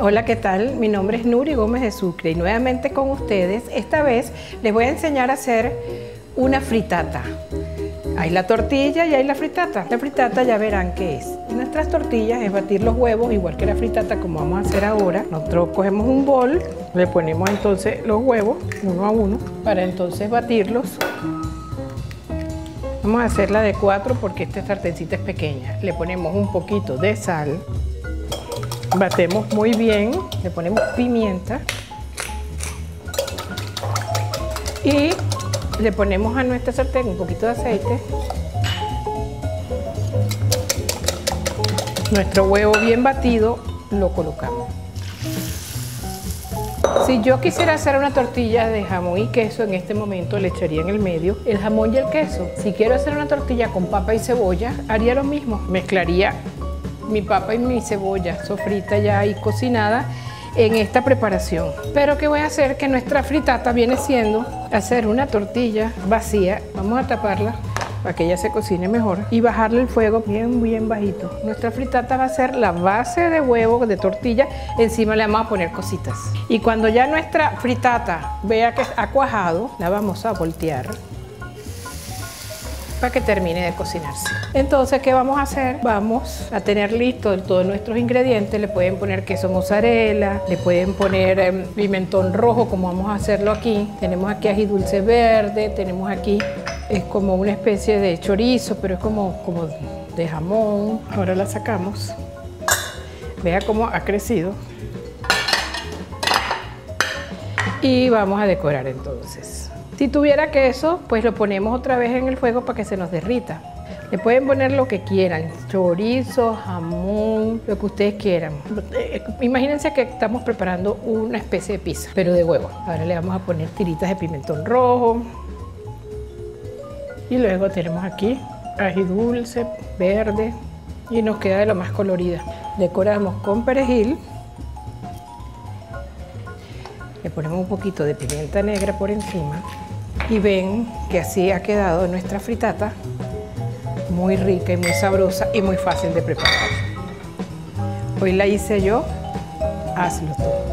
Hola, ¿qué tal? Mi nombre es Nuri Gómez de Sucre y nuevamente con ustedes. Esta vez les voy a enseñar a hacer una fritata. Hay la tortilla y hay la fritata. La fritata ya verán qué es. Nuestras tortillas es batir los huevos, igual que la fritata, como vamos a hacer ahora. Nosotros cogemos un bol, le ponemos entonces los huevos uno a uno para entonces batirlos. Vamos a hacerla de 4 porque esta sartencita es pequeña. Le ponemos un poquito de sal. Batemos muy bien, le ponemos pimienta y le ponemos a nuestra sartén un poquito de aceite. Nuestro huevo bien batido lo colocamos. Si yo quisiera hacer una tortilla de jamón y queso, en este momento le echaría en el medio el jamón y el queso. Si quiero hacer una tortilla con papa y cebolla, haría lo mismo. Mezclaría mi papa y mi cebolla sofrita ya y cocinada en esta preparación. Pero ¿qué voy a hacer? Que nuestra fritata viene siendo hacer una tortilla vacía. Vamos a taparla para que ella se cocine mejor y bajarle el fuego bien bajito. Nuestra fritata va a ser la base de huevo de tortilla. Encima le vamos a poner cositas. Y cuando ya nuestra fritata vea que ha cuajado, la vamos a voltear para que termine de cocinarse. Entonces, ¿qué vamos a hacer? Vamos a tener listo todos nuestros ingredientes. Le pueden poner queso mozzarella, le pueden poner pimentón rojo, como vamos a hacerlo aquí. Tenemos aquí ají dulce verde, tenemos aquí, es como una especie de chorizo, pero es como de jamón. Ahora la sacamos. Vea cómo ha crecido. Y vamos a decorar entonces. Si tuviera queso, pues lo ponemos otra vez en el fuego para que se nos derrita. Le pueden poner lo que quieran, chorizo, jamón, lo que ustedes quieran. Imagínense que estamos preparando una especie de pizza, pero de huevo. Ahora le vamos a poner tiritas de pimentón rojo. Y luego tenemos aquí ají dulce, verde, y nos queda de lo más colorida. Decoramos con perejil. Le ponemos un poquito de pimienta negra por encima. Y ven que así ha quedado nuestra fritata, muy rica y muy sabrosa y muy fácil de preparar. Hoy la hice yo, hazlo tú.